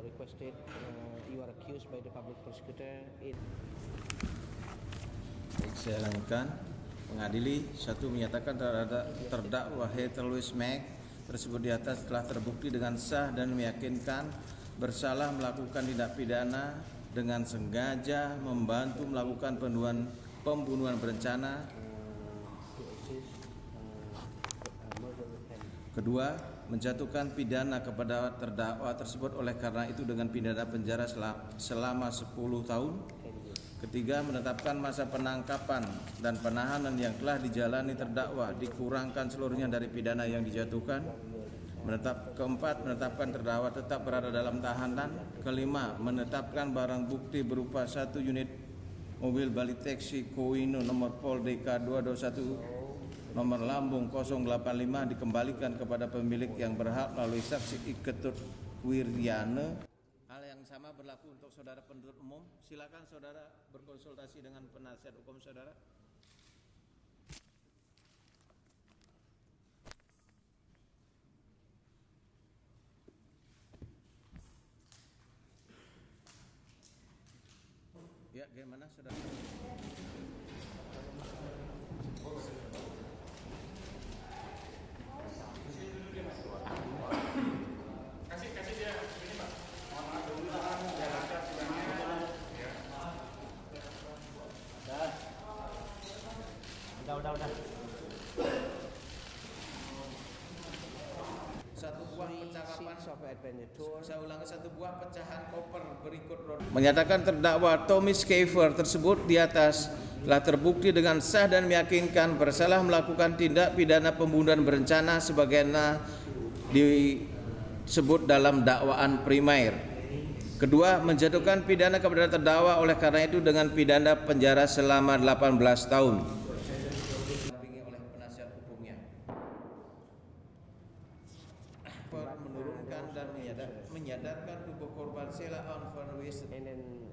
requested, you are accused by the public prosecutor in. Baik, saya lanjutkan. Mengadili, satu menyatakan terhadap terdakwa Heather Louise Mac tersebut di atas telah terbukti dengan sah dan meyakinkan bersalah melakukan tindak pidana dengan sengaja membantu melakukan pembunuhan berencana. Kedua, menjatuhkan pidana kepada terdakwa tersebut oleh karena itu dengan pidana penjara selama 10 tahun. Ketiga, menetapkan masa penangkapan dan penahanan yang telah dijalani terdakwa dikurangkan seluruhnya dari pidana yang dijatuhkan. Keempat, menetapkan terdakwa tetap berada dalam tahanan. Kelima, menetapkan barang bukti berupa 1 unit mobil Bali Taxi Koino nomor Pol DK 221 nomor lambung 085 dikembalikan kepada pemilik yang berhak melalui saksi Iketut Wiryane. Hal yang sama berlaku untuk saudara penuntut umum. Silakan saudara berkonsultasi dengan penasihat hukum saudara. Ya, gimana saudara? Kasih dia ini Pak. Udah. Satu buah percakapan. Saya ulangi, satu buah pecahan koper berikut menyatakan terdakwa Tommy Schaefer tersebut di atas telah terbukti dengan sah dan meyakinkan bersalah melakukan tindak pidana pembunuhan berencana sebagaimana disebut dalam dakwaan primer. Kedua, menjatuhkan pidana kepada terdakwa oleh karena itu dengan pidana penjara selama 18 tahun. Oleh penasihat hukumnya. Menurunkan dan menyadarkan tubuh korban Sheila Aun Van Wees